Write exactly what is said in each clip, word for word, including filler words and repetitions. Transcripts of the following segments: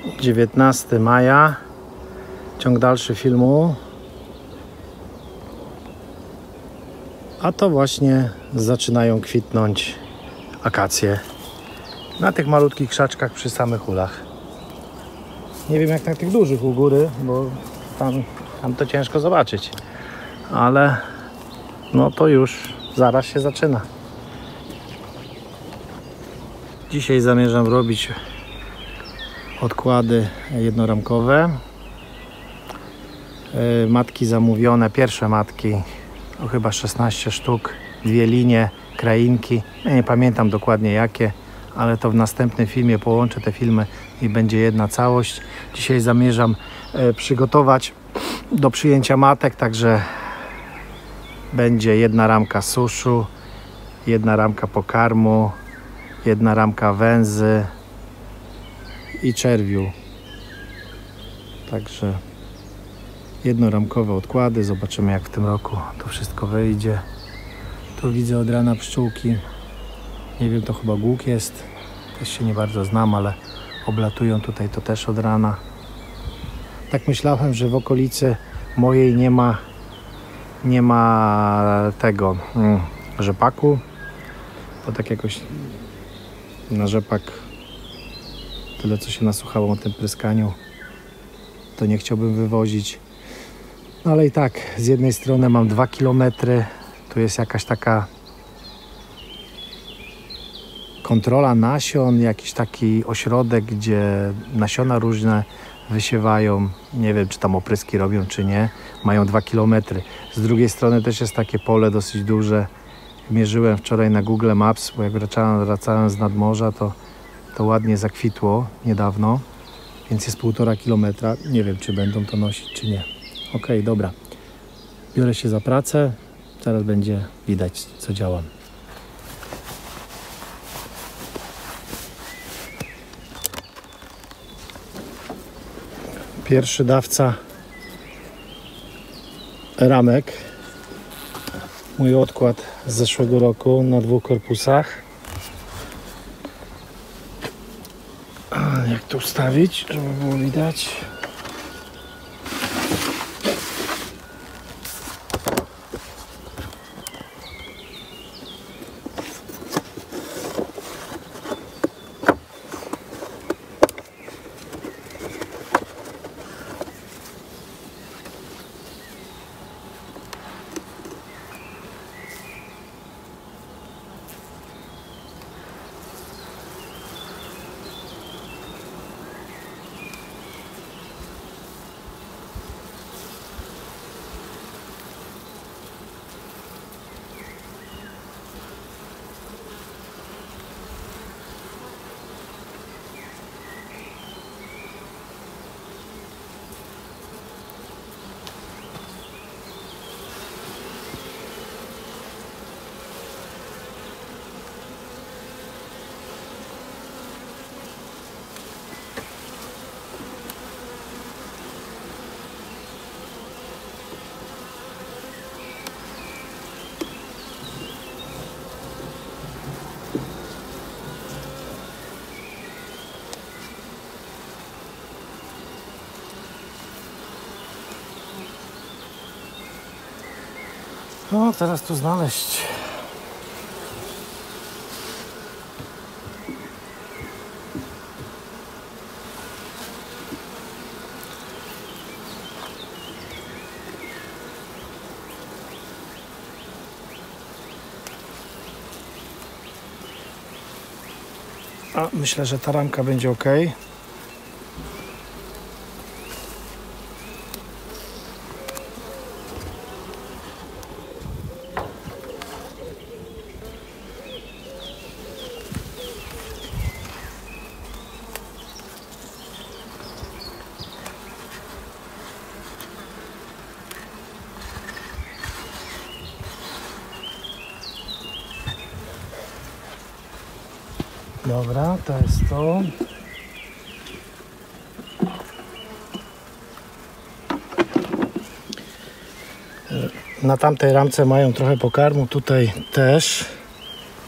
dziewiętnastego maja, ciąg dalszy filmu, a to właśnie zaczynają kwitnąć akacje na tych malutkich krzaczkach przy samych ulach. Nie wiem jak na tych dużych u góry, bo tam, tam to ciężko zobaczyć, ale no to już zaraz się zaczyna. Dzisiaj zamierzam robić odkłady jednoramkowe. Matki zamówione, pierwsze matki, o chyba szesnaście sztuk, dwie linie, krainki. Ja nie pamiętam dokładnie jakie, ale to w następnym filmie połączę te filmy i będzie jedna całość. Dzisiaj zamierzam przygotować do przyjęcia matek, także będzie jedna ramka suszu, jedna ramka pokarmu, jedna ramka węzy i czerwiu. Także jednoramkowe odkłady. Zobaczymy jak w tym roku to wszystko wyjdzie. Tu widzę od rana pszczółki. Nie wiem, to chyba głuk jest. Też się nie bardzo znam, ale oblatują tutaj to też od rana. Tak myślałem, że w okolicy mojej nie ma nie ma tego mm, rzepaku. Bo tak jakoś na rzepak tyle co się nasłuchałem o tym pryskaniu, to nie chciałbym wywozić. No ale i tak, z jednej strony mam dwa kilometry, tu jest jakaś taka kontrola nasion, jakiś taki ośrodek, gdzie nasiona różne wysiewają. Nie wiem, czy tam opryski robią, czy nie. Mają dwa kilometry. Z drugiej strony też jest takie pole dosyć duże. Mierzyłem wczoraj na Google Maps, bo jak wracałem, wracałem z nadmorza, to, to ładnie zakwitło niedawno, więc jest półtora kilometra. Nie wiem, czy będą to nosić, czy nie. Ok, dobra. Biorę się za pracę. Teraz będzie widać, co działam. Pierwszy dawca ramek. Mój odkład z zeszłego roku na dwóch korpusach. A jak to ustawić, żeby było widać? No, teraz tu znaleźć. A myślę, że ta ramka będzie ok. Dobra, to jest to. Na tamtej ramce mają trochę pokarmu, tutaj też.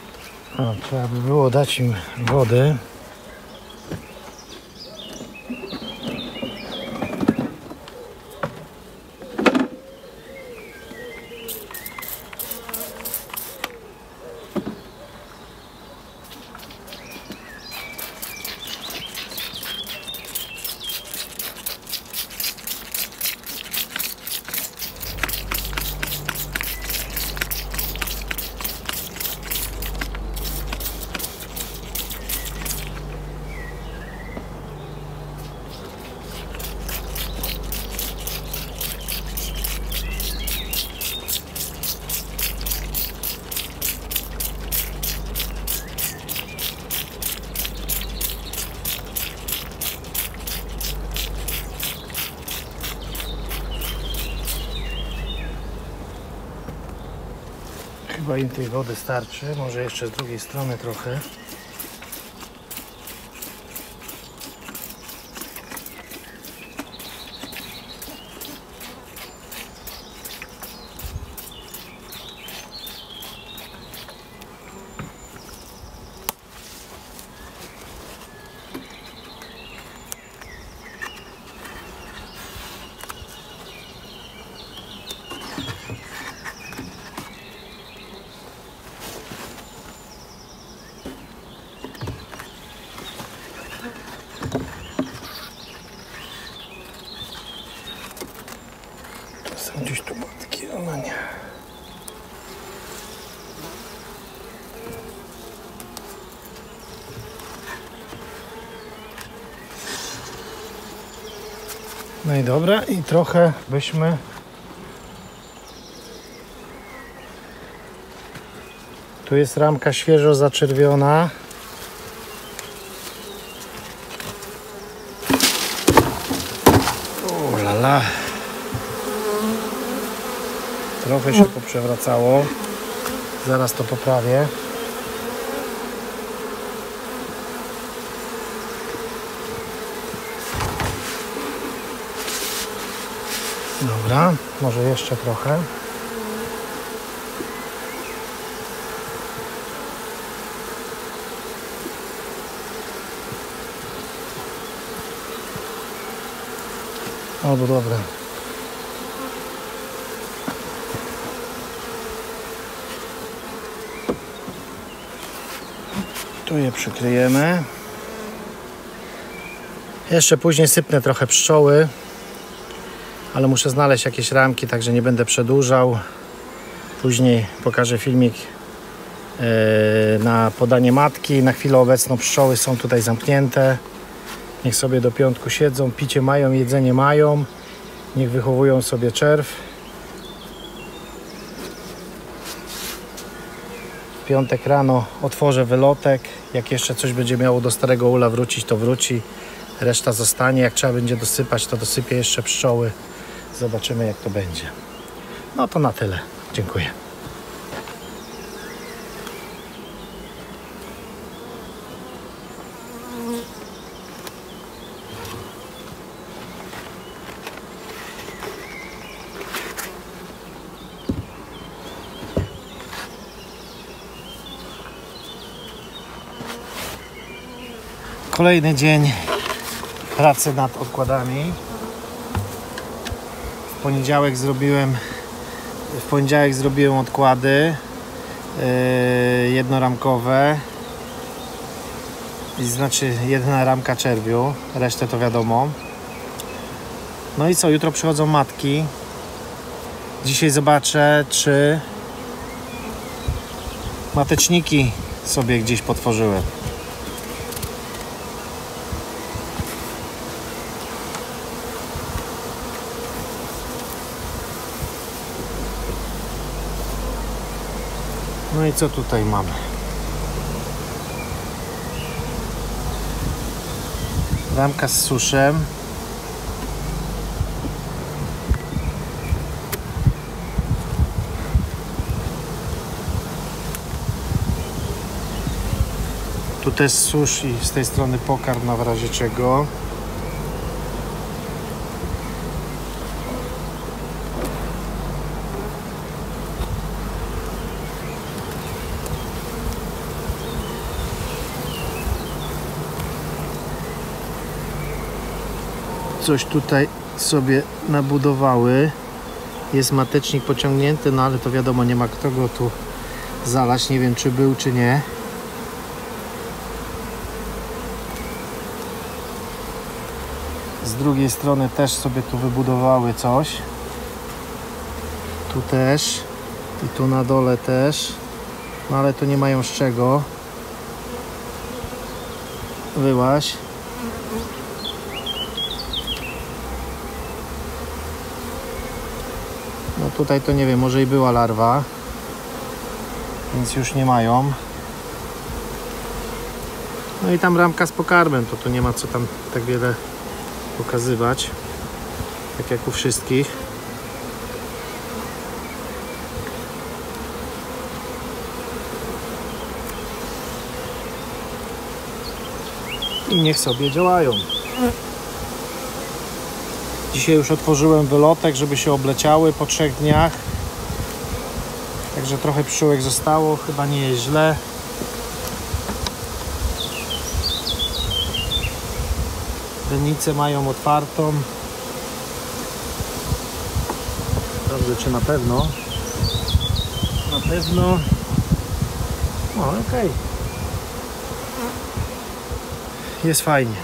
O, trzeba by było dać im wody. Chyba im tej wody starczy, może jeszcze z drugiej strony trochę. Gdzieś tu matki, ona nie. No i dobra, i trochę byśmy tu jest ramka świeżo zaczerwiona. O la la. Trochę się poprzewracało. Zaraz to poprawię. Dobra, może jeszcze trochę. Albo dobra. Tu je przykryjemy. Jeszcze później sypnę trochę pszczoły, ale muszę znaleźć jakieś ramki, także nie będę przedłużał. Później pokażę filmik na podanie matki. Na chwilę obecną pszczoły są tutaj zamknięte. Niech sobie do piątku siedzą, picie mają, jedzenie mają. Niech wychowują sobie czerw. W piątek rano otworzę wylotek. Jak jeszcze coś będzie miało do starego ula wrócić, to wróci. Reszta zostanie. Jak trzeba będzie dosypać, to dosypię jeszcze pszczoły. Zobaczymy, jak to będzie. No to na tyle. Dziękuję. Kolejny dzień pracy nad odkładami. W poniedziałek zrobiłem w poniedziałek zrobiłem odkłady yy, jednoramkowe, i znaczy jedna ramka czerwiu, resztę to wiadomo. No i co, jutro przychodzą matki. Dzisiaj zobaczę, czy mateczniki sobie gdzieś potworzyłem. No i co tutaj mamy? Ramka z suszem. Tu też susz i z tej strony pokarm na w razie czego. Coś tutaj sobie nabudowały. Jest matecznik pociągnięty, no ale to wiadomo, nie ma kto go tu zalać. Nie wiem, czy był, czy nie. Z drugiej strony też sobie tu wybudowały coś. Tu też. I tu na dole też. No ale tu nie mają z czego. Wyłaź. No tutaj to nie wiem, może i była larwa, więc już nie mają. No i tam ramka z pokarmem, to tu nie ma co tam tak wiele pokazywać, tak jak u wszystkich. i niech sobie działają. Dzisiaj już otworzyłem wylotek, żeby się obleciały po trzech dniach. Także trochę pszczółek zostało, chyba nie jest źle. Dennicę mają otwartą. Sprawdzę, czy na pewno. Na pewno. No, okej. Okay. Jest fajnie.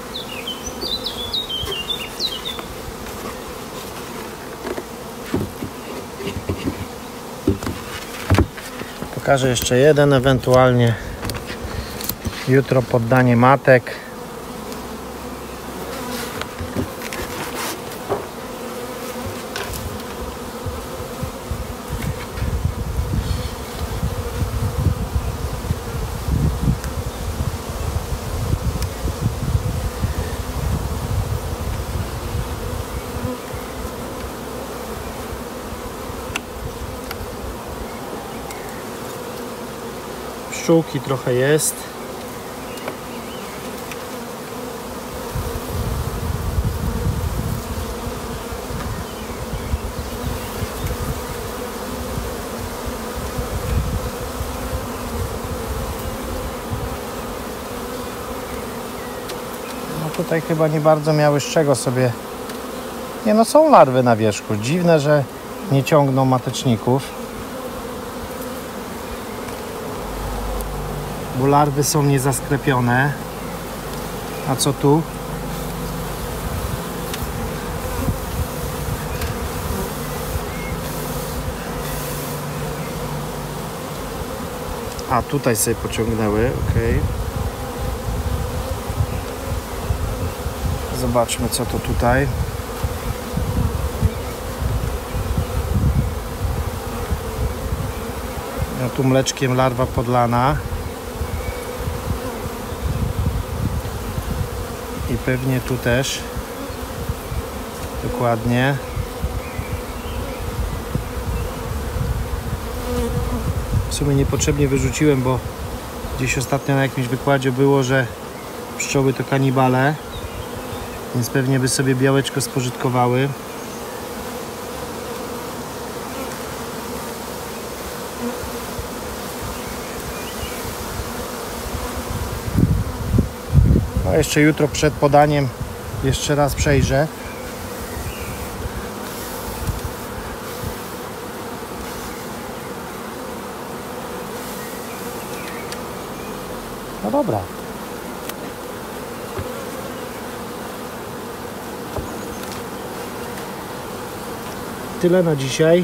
Pokażę jeszcze jeden, ewentualnie jutro poddanie matek. Pszczółki trochę jest. No tutaj chyba nie bardzo miały z czego sobie. Nie no, są larwy na wierzchu. Dziwne, że nie ciągną mateczników. Bo larwy są niezasklepione. A co tu? A tutaj sobie pociągnęły, ok. Zobaczmy, co to tutaj. No tu mleczkiem larwa podlana. I pewnie tu też. Dokładnie. W sumie niepotrzebnie wyrzuciłem, bo gdzieś ostatnio na jakimś wykładzie było, że pszczoły to kanibale, więc pewnie by sobie białeczko spożytkowały. No jeszcze jutro przed podaniem jeszcze raz przejrzę. No dobra. Tyle na dzisiaj.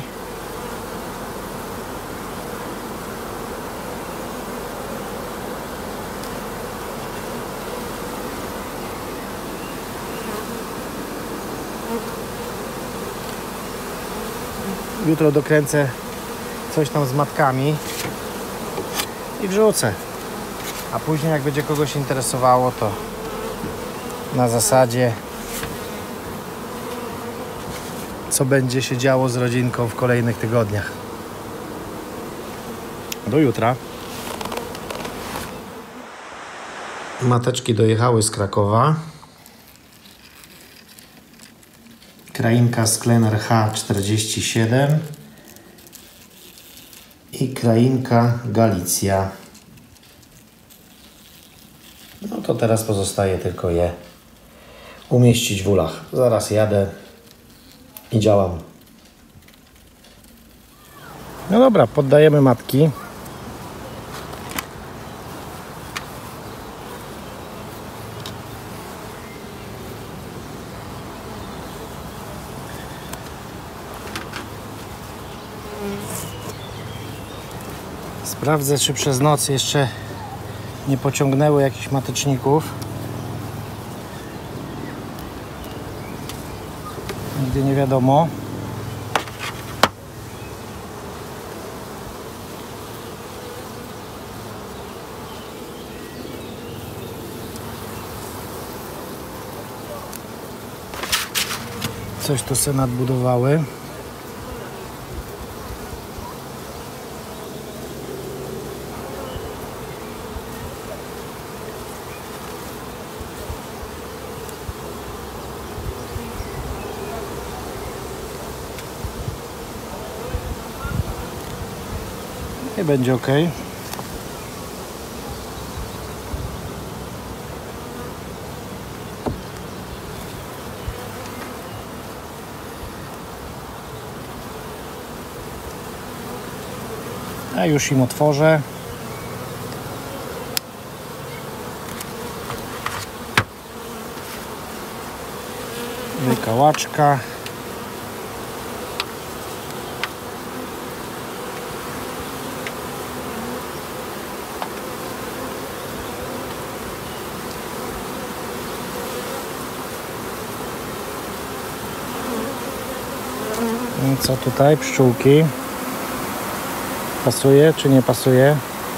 Jutro dokręcę coś tam z matkami i wrzucę. A później, jak będzie kogoś interesowało, to na zasadzie co będzie się działo z rodzinką w kolejnych tygodniach. Do jutra. Mateczki dojechały z Krakowa. Krainka Sklenar H czterdzieści siedem i krainka Galicja. No to teraz pozostaje tylko je umieścić w ulach. Zaraz jadę i działam. No dobra, poddajemy matki. Sprawdzę, czy przez noc jeszcze nie pociągnęły jakichś mateczników. Nigdy nie wiadomo. Coś tu se nadbudowały. I będzie ok. A już im otworzę. Wykałaczka. I co tutaj? Pszczółki. Pasuje czy nie pasuje?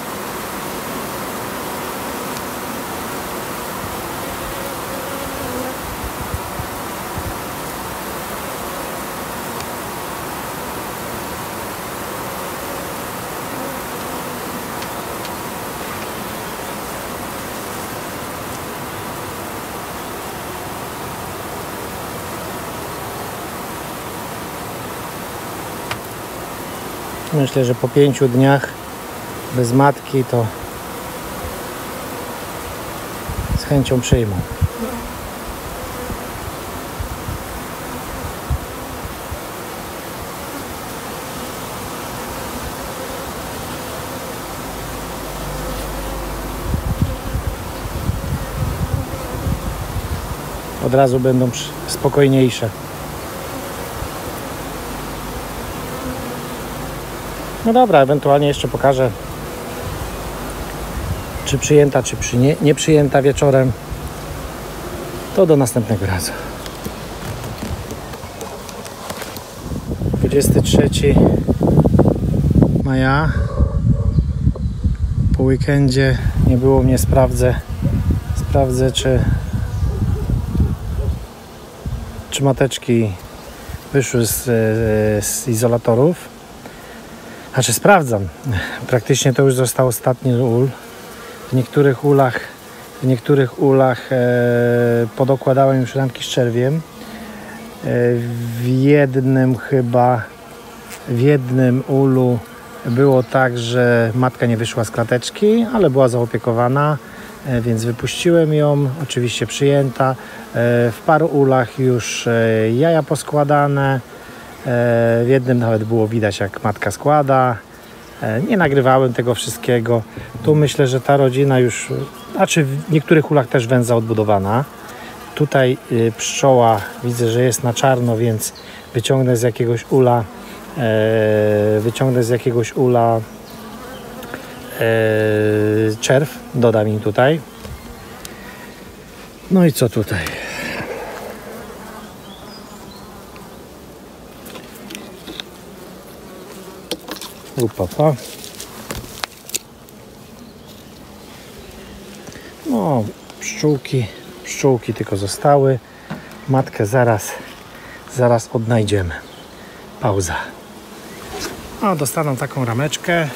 Myślę, że po pięciu dniach bez matki to z chęcią przyjmą. Od razu będą spokojniejsze. No dobra, ewentualnie jeszcze pokażę, czy przyjęta, czy przy nie, nie przyjęta wieczorem. To do następnego razu. dwudziestego trzeciego maja. Po weekendzie nie było mnie, sprawdzę, sprawdzę czy, czy mateczki wyszły z, z izolatorów. Znaczy sprawdzam. Praktycznie to już został ostatni ul. W niektórych ulach, w niektórych ulach e, podokładałem już ramki z czerwiem. E, w jednym chyba, w jednym ulu było tak, że matka nie wyszła z klateczki, ale była zaopiekowana, e, więc wypuściłem ją. Oczywiście przyjęta. E, w paru ulach już e, jaja poskładane. W jednym nawet było widać, jak matka składa. Nie nagrywałem tego wszystkiego. Tu myślę, że ta rodzina już, znaczy w niektórych ulach też wędza odbudowana. Tutaj pszczoła widzę, że jest na czarno, więc wyciągnę z jakiegoś ula wyciągnę z jakiegoś ula czerw, dodam im tutaj. No i co tutaj? Upapa. No, pszczółki, pszczółki tylko zostały. Matkę zaraz, zaraz odnajdziemy. Pauza. No, dostaną taką rameczkę.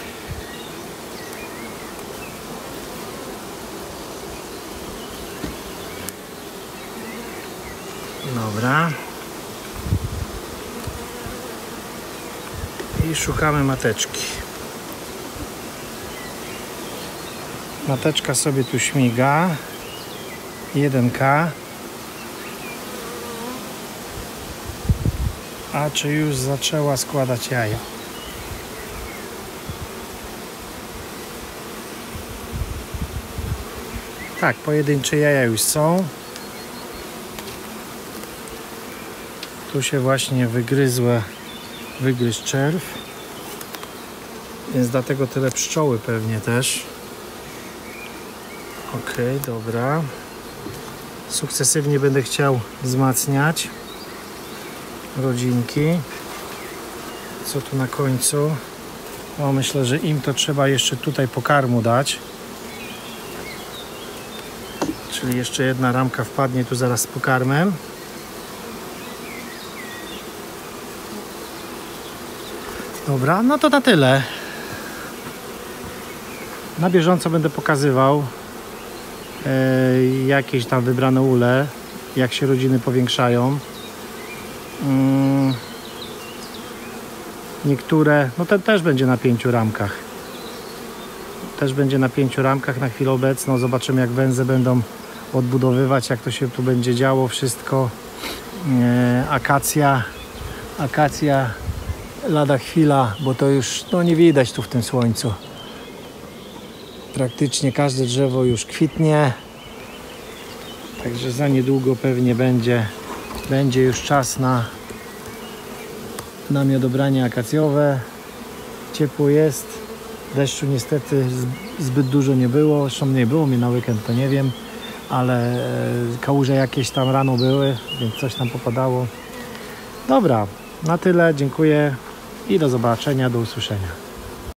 Dobra. I szukamy mateczki. Mateczka sobie tu śmiga. jeden K. A czy już zaczęła składać jaja? Tak, pojedyncze jaja już są. Tu się właśnie wygryzła, wygryzł czerw. Więc dlatego tyle pszczoły pewnie też. Ok, dobra. Sukcesywnie będę chciał wzmacniać rodzinki. Co tu na końcu? O, myślę, że im to trzeba jeszcze tutaj pokarmu dać. Czyli jeszcze jedna ramka wpadnie tu zaraz z pokarmem. Dobra, no to na tyle. Na bieżąco będę pokazywał e, jakieś tam wybrane ule, jak się rodziny powiększają. Mm, niektóre, no ten też będzie na pięciu ramkach. też będzie na pięciu ramkach na chwilę obecną. Zobaczymy, jak węże będą odbudowywać, jak to się tu będzie działo wszystko. E, akacja, akacja lada chwila, bo to już no, nie widać tu w tym słońcu. Praktycznie każde drzewo już kwitnie. Także za niedługo pewnie będzie, będzie już czas na, na miodobranie akacjowe. Ciepło jest. Deszczu niestety zbyt dużo nie było. Zresztą nie było mnie na weekend, to nie wiem. Ale kałuże jakieś tam rano były, więc coś tam popadało. Dobra, na tyle. Dziękuję i do zobaczenia, do usłyszenia.